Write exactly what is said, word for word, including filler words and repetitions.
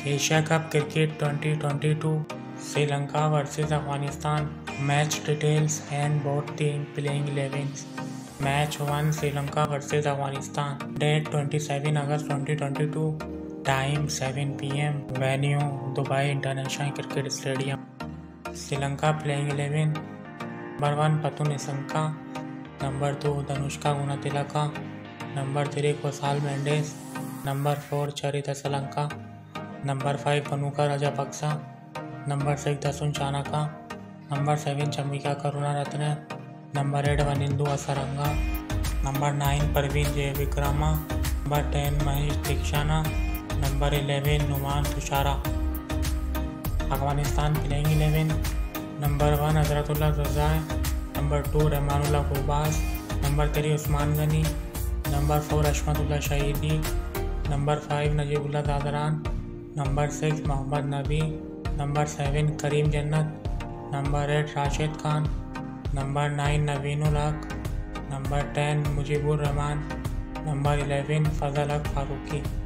Asia cup cricket twenty twenty-two Sri Lanka versus Afghanistan match details and both team playing elevens match one Sri Lanka versus Afghanistan date twenty-seven August twenty twenty-two time seven p m venue Dubai international cricket stadium Sri Lanka playing eleven number one Pathum Nissanka number two Danushka Gunathilaka number three Kusal Mendis number four Charith Sri Lanka number five Bhanuka Rajapaksa number six Dasun Shanaka number seven Chamika Karunaratne number eight Wanindu Hasaranga number nine Praveen Jayawickrama number ten Maheesh Theekshana number eleven Nuwan Thushara Afghanistan playing eleven number one Hazratullah Zazai number two Rahmanullah Gurbaz number three Usman Ghani number four Hashmatullah Shahidi number five Najibullah Zadran number six Mohammad Nabi number seven Karim Janat number eight Rashid Khan number nine Naveen ul Haq number ten Mujeeb ur Rahman number eleven Fazal Haq Farooqui.